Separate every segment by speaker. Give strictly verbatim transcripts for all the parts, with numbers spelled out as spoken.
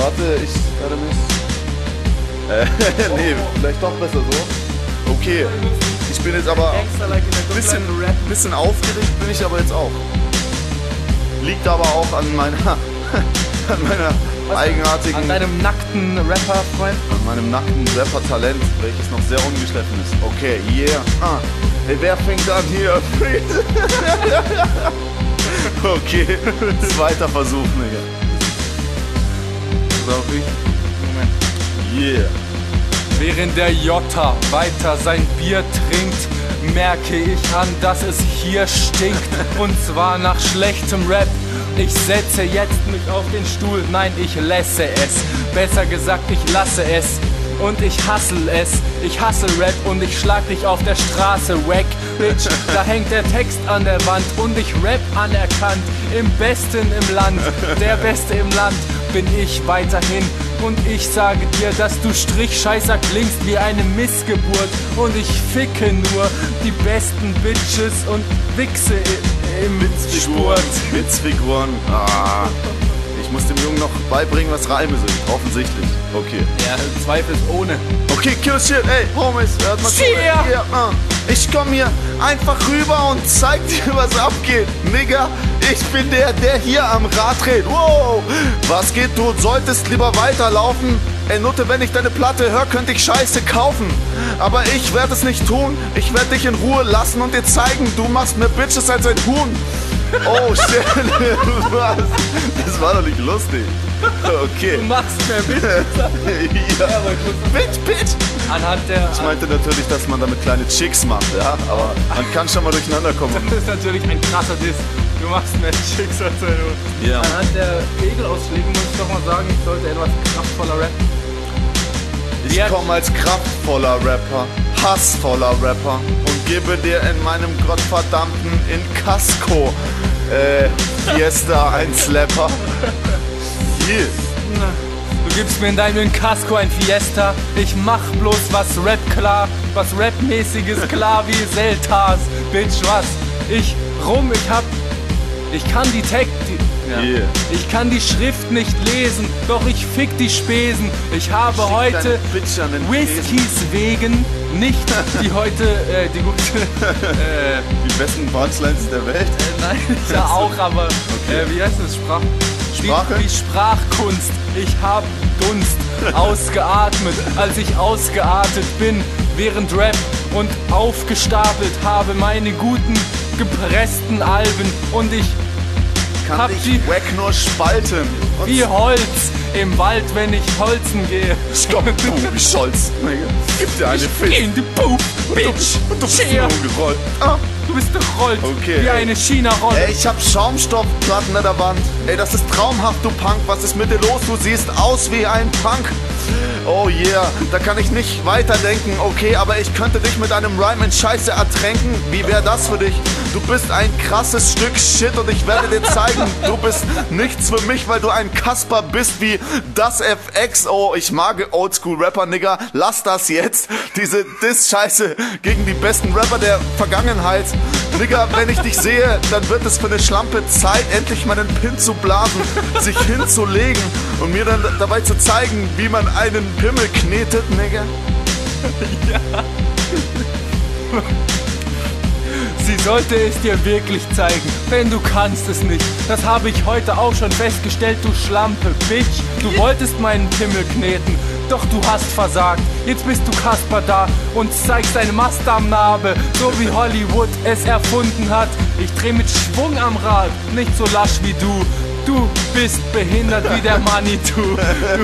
Speaker 1: Warte, ich werde mich... Äh, nee, vielleicht doch besser so. Okay, ich bin jetzt aber ein bisschen, bisschen aufgeregt, bin ich aber jetzt auch. Liegt aber auch an meiner, an meiner Was, eigenartigen...
Speaker 2: An deinem nackten Rapper-Freund?
Speaker 1: An meinem nackten Rapper-Talent, welches noch sehr ungeschliffen ist. Okay, yeah. Ah. Hey, wer fängt an hier? Okay, zweiter Versuch, Digga.
Speaker 2: So, ich. Moment.
Speaker 1: Yeah.
Speaker 2: Während der Jota weiter sein Bier trinkt, merke ich an, dass es hier stinkt. Und zwar nach schlechtem Rap. Ich setze jetzt mich auf den Stuhl, nein, ich lässe es. Besser gesagt, ich lasse es. Und ich hustle es, ich hustle Rap und ich schlag dich auf der Straße, wack, Bitch. Da hängt der Text an der Wand und ich rap anerkannt, im Besten im Land, der Beste im Land bin ich weiterhin. Und ich sage dir, dass du Strichscheißer klingst wie eine Missgeburt. Und ich ficke nur die besten Bitches und wichse im Witzfiguren.
Speaker 1: Witzfiguren. Ah. Ich muss dem Jungen noch beibringen, was Reime sind. Offensichtlich. Okay.
Speaker 2: Ja, zweifelsohne.
Speaker 1: Okay, kill shit, ey, Homies. Hört mal zu. Yeah. Uh. Ich komm hier einfach rüber und zeig dir, was abgeht. Nigga, ich bin der, der hier am Rad dreht. Wow. Was geht, du solltest lieber weiterlaufen. Ey, Nutte, wenn ich deine Platte höre, könnte ich Scheiße kaufen. Aber ich werde es nicht tun. Ich werde dich in Ruhe lassen und dir zeigen, du machst mehr Bitches als ein Huhn. Oh, stell was? Das war doch nicht lustig. Okay.
Speaker 2: Du machst mehr Bitches.
Speaker 1: Ja, aber Bitch, Bitch.
Speaker 2: Anhand der...
Speaker 1: Ich meinte natürlich, dass man damit kleine Chicks macht, ja? Aber man kann schon mal durcheinander kommen.
Speaker 2: Das ist natürlich ein krasser Diss. Du machst mehr Chicks als ein Huhn.
Speaker 1: Ja.
Speaker 2: Anhand der Regelausschläge muss ich doch mal sagen, ich sollte etwas kraftvoller rappen.
Speaker 1: Ich komme als kraftvoller Rapper, hassvoller Rapper und gebe dir in meinem gottverdammten Inkasko äh, Fiesta ein Slapper. Yes.
Speaker 2: Du gibst mir in deinem Inkasko ein Fiesta. Ich mach bloß was Rap klar, was Rap-mäßiges klar wie Seltas. Bitch, was? Ich rum, ich hab... Ich kann die Tech... Die, ja.
Speaker 1: Yeah.
Speaker 2: Ich kann die Schrift nicht lesen, doch ich fick die Spesen. Ich habe Schick heute Whiskys wegen nicht die heute, äh, die gute... Äh,
Speaker 1: die besten Punchlines der Welt?
Speaker 2: Äh, nein, ja auch, aber
Speaker 1: okay.
Speaker 2: äh, wie heißt das? Sprach...
Speaker 1: Sprache?
Speaker 2: Die, die Sprachkunst. Ich hab Dunst ausgeatmet, als ich ausgeartet bin während Rap und aufgestapelt habe meine guten gepressten Alben und ich
Speaker 1: kann
Speaker 2: hab
Speaker 1: dich
Speaker 2: die
Speaker 1: wack nur spalten. Und
Speaker 2: wie Holz im Wald, wenn ich holzen gehe.
Speaker 1: Stopp, du, wie Scholz. Gib dir eine Fisch.
Speaker 2: In die Poop, Bitch.
Speaker 1: Und du bist umgerollt.
Speaker 2: Ah. Du bist gerollt,
Speaker 1: okay,
Speaker 2: wie
Speaker 1: ey.
Speaker 2: eine China-Rolle.
Speaker 1: Ey, ich hab Schaumstoffplatten an der Wand. Ey, das ist traumhaft, du Punk. Was ist mit dir los? Du siehst aus wie ein Punk. Oh yeah, da kann ich nicht weiterdenken. Okay, aber ich könnte dich mit einem Rhyme in Scheiße ertränken. Wie wär das für dich? Du bist ein krasses Stück Shit und ich werde dir zeigen, du bist nichts für mich, weil du ein Kasper bist wie das F X. Oh, ich mag Oldschool-Rapper, Nigga. Lass das jetzt. Diese Diss-Scheiße gegen die besten Rapper der Vergangenheit. Nigga, wenn ich dich sehe, dann wird es für eine Schlampe Zeit, endlich meinen Pin zu blasen, sich hinzulegen und mir dann dabei zu zeigen, wie man einen Pimmel knetet, Nigga.
Speaker 2: Ja. Sie sollte es dir wirklich zeigen, denn du kannst es nicht. Das habe ich heute auch schon festgestellt, du Schlampe, Bitch. Du wolltest meinen Pimmel kneten, doch du hast versagt. Jetzt bist du Kasper da und zeigst deine Mastdarmnarbe, so wie Hollywood es erfunden hat. Ich dreh mit Schwung am Rad, nicht so lasch wie du. Du bist behindert wie der Manitou.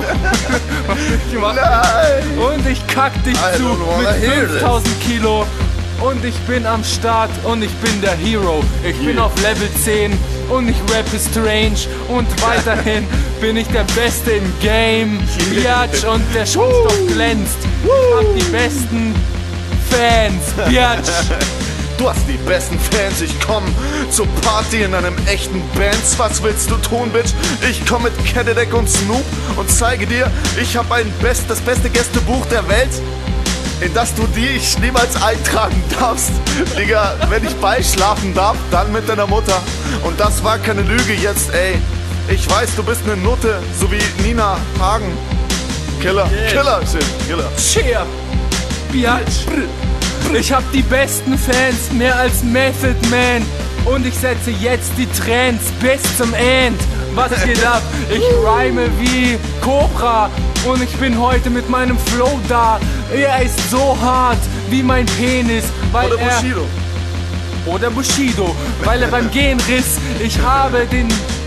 Speaker 2: Und ich kack dich zu mit fünftausend Kilo. Und ich bin am Start und ich bin der Hero. Ich bin auf Level zehn und ich rappe strange. Und weiterhin bin ich der Beste im Game. Biatch, und der Schutzstoff glänzt. Ich hab die besten Fans. Biatch.
Speaker 1: Du hast die besten Fans, ich komm zur Party in einem echten Bands. Was willst du tun, Bitch? Ich komm mit Cadillac und Snoop und zeige dir, ich hab ein Best, das beste Gästebuch der Welt, in das du dich niemals eintragen darfst. Digga, wenn ich beischlafen darf, dann mit deiner Mutter. Und das war keine Lüge jetzt, ey. Ich weiß, du bist eine Nutte, so wie Nina Hagen. Killer,
Speaker 2: Yeah.
Speaker 1: Killer, shit, Killer.
Speaker 2: Cheer! Biatch! Ich hab die besten Fans, mehr als Method Man. Und ich setze jetzt die Trends bis zum End. Was geht ab? Ich rhyme wie Cobra. Und ich bin heute mit meinem Flow da. Er ist so hart wie mein Penis, weil
Speaker 1: Oder
Speaker 2: er...
Speaker 1: Bushido.
Speaker 2: Oder Bushido, weil er beim Gehen riss. Ich habe den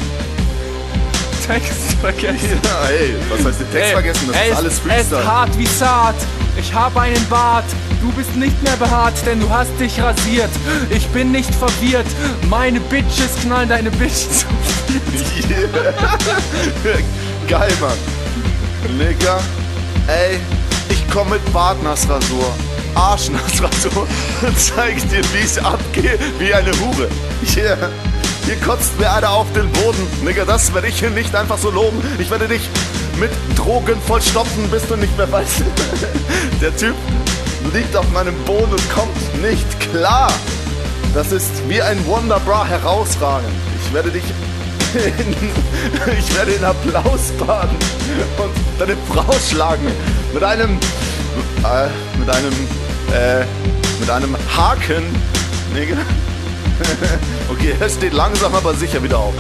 Speaker 2: Text vergessen.
Speaker 1: Ja, ey, was heißt den Text
Speaker 2: Ey,
Speaker 1: vergessen? Das
Speaker 2: er
Speaker 1: ist alles
Speaker 2: Er
Speaker 1: Freestyle.
Speaker 2: ist hart wie Saat. Ich habe einen Bart. Du bist nicht mehr behaart, denn du hast dich rasiert. Ich bin nicht verwirrt. Meine Bitches knallen deine Bitch zu.
Speaker 1: Yeah. Geil, Mann. Nigga, ey, ich komm mit Bartnassrasur, Arschnassrasur und zeig dir, wie ich abgehe, wie eine Hure. Yeah. Hier kotzt mir einer auf den Boden. Nigga, das werde ich hier nicht einfach so loben. Ich werde dich mit Drogen vollstopfen, bis du nicht mehr weißt. Der Typ liegt auf meinem Boden und kommt nicht klar. Das ist wie ein Wonderbra herausragend. Ich werde dich in, ich werde in Applaus baden und deine Frau schlagen. Mit einem, äh, mit einem, äh, mit einem Haken. Nigga. Okay, er steht langsam aber sicher wieder auf.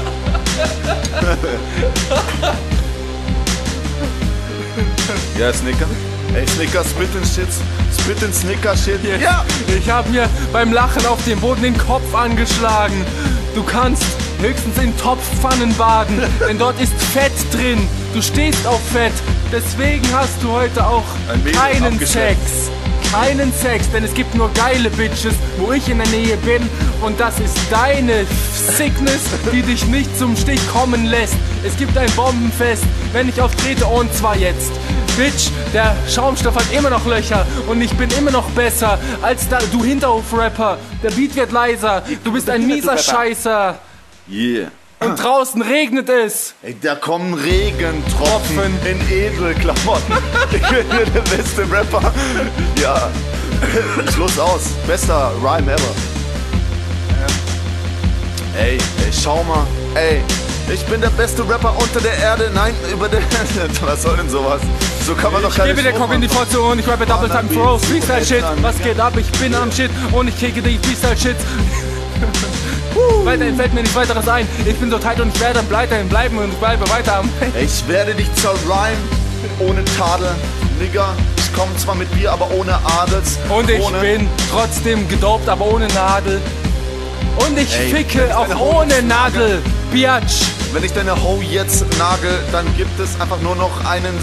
Speaker 1: Ja, Snicker. Ey, Snicker, spit in Shit. Spit in Snicker Shit.
Speaker 2: Ja! Ich habe mir beim Lachen auf dem Boden den Kopf angeschlagen. Du kannst höchstens in Topfpfannen baden, denn dort ist Fett drin. Du stehst auf Fett, deswegen hast du heute auch
Speaker 1: Ein Mädel
Speaker 2: keinen
Speaker 1: abgeschleckt.
Speaker 2: Sex. Keinen Sex, denn es gibt nur geile Bitches, wo ich in der Nähe bin. Und das ist deine Sickness, die dich nicht zum Stich kommen lässt. Es gibt ein Bombenfest, wenn ich auftrete, und zwar jetzt. Bitch, der Schaumstoff hat immer noch Löcher und ich bin immer noch besser als da, du Hinterhof-Rapper. Der Beat wird leiser, du bist ein mieser Scheißer.
Speaker 1: Yeah.
Speaker 2: Und draußen regnet es.
Speaker 1: Ey, da kommen Regentropfen
Speaker 2: Tropfen.
Speaker 1: in Edelklamotten. Ich bin hier der beste Rapper. Ja. Schluss aus. Bester Rhyme ever. Ey, ey, schau mal. Ey, ich bin der beste Rapper unter der Erde. Nein, über der Erde. Was soll denn sowas? So kann man doch
Speaker 2: Ich
Speaker 1: keine
Speaker 2: gebe der Cock in die Fotze und ich rappe Double Time Throws. Freestyle Shit, was geht ab? Ich bin am Shit und ich kicke die Freestyle Shit. Weiterhin fällt mir nichts weiteres ein. Ich bin so tight und ich werde weiterhin bleiben und ich bleibe weiter am.
Speaker 1: Ich werde dich zerrhymen ohne Tadel. Nigga, ich komme zwar mit Bier, aber ohne Adels.
Speaker 2: Und ich
Speaker 1: ohne
Speaker 2: bin trotzdem gedopt, aber ohne Nadel. Und ich
Speaker 1: Ey, wenn
Speaker 2: ficke
Speaker 1: ich
Speaker 2: auch
Speaker 1: deine Ho
Speaker 2: ohne
Speaker 1: jetzt
Speaker 2: Nadel. Biatch.
Speaker 1: Wenn ich deine Ho jetzt nagel, dann gibt es einfach nur noch einen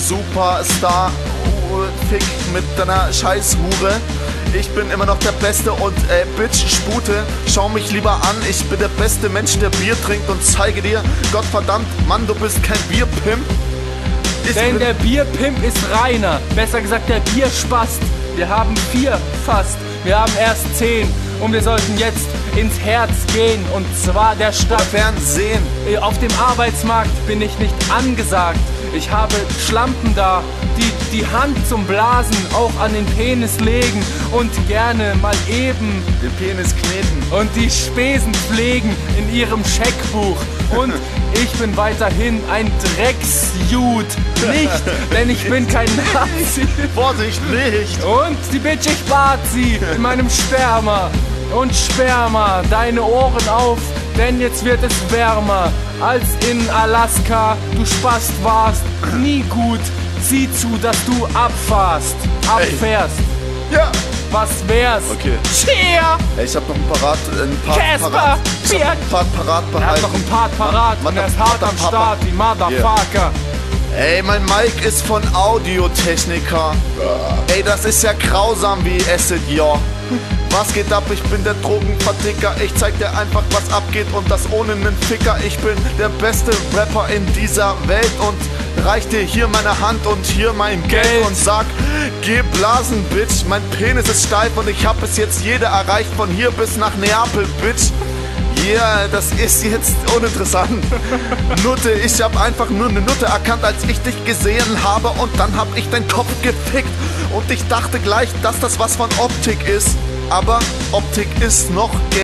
Speaker 1: Superstar-Fick mit deiner Scheißhure. Ich bin immer noch der Beste und äh, Bitch, Spute, schau mich lieber an. Ich bin der beste Mensch, der Bier trinkt und zeige dir, Gottverdammt, Mann, du bist kein Bierpimp. Ich
Speaker 2: Denn
Speaker 1: bin-
Speaker 2: der Bierpimp ist reiner. Besser gesagt, der Bierspast. Wir haben vier fast. Wir haben erst zehn. Und wir sollten jetzt ins Herz gehen. Und zwar der Stadt.
Speaker 1: Fernsehen.
Speaker 2: Auf dem Arbeitsmarkt bin ich nicht angesagt. Ich habe Schlampen da, die die Hand zum Blasen auch an den Penis legen und gerne mal eben
Speaker 1: Den Penis kneten.
Speaker 2: und die Spesen pflegen in ihrem Scheckbuch. Und ich bin weiterhin ein Drecksjud. Nicht, denn ich bin kein Nazi.
Speaker 1: Vorsicht, nicht.
Speaker 2: Und die Bitch, ich bat sie in meinem Sperma. Und Sperma, deine Ohren auf, denn jetzt wird es wärmer als in Alaska. Du Spast warst nie gut. Sieh zu, dass du abfährst. Abfährst.
Speaker 1: Ja.
Speaker 2: Was wär's?
Speaker 1: Okay.
Speaker 2: Cheer!
Speaker 1: Ey, ich hab noch ein Parat, ein Part
Speaker 2: Casper,
Speaker 1: parat. Ich hab
Speaker 2: Bier.
Speaker 1: ein Part parat
Speaker 2: Er hat
Speaker 1: behalten.
Speaker 2: noch ein Part parat und er ist hart am
Speaker 1: Papa.
Speaker 2: Start, die Motherfucker.
Speaker 1: Ey, mein Mic ist von Audiotechniker. Ey, das ist ja grausam wie Acid, ja. Was geht ab? Ich bin der Drogenverticker. Ich zeig dir einfach, was abgeht und das ohne nen Ficker. Ich bin der beste Rapper in dieser Welt und reich dir hier meine Hand und hier mein Geld,
Speaker 2: Geld.
Speaker 1: und sag, geh blasen, Bitch. Mein Penis ist steif und ich hab es jetzt jeder erreicht, von hier bis nach Neapel, Bitch. Yeah, das ist jetzt uninteressant. Nutte, ich hab einfach nur eine Nutte erkannt, als ich dich gesehen habe, und dann hab ich deinen Kopf gefickt und ich dachte gleich, dass das was von Optik ist, aber Optik ist noch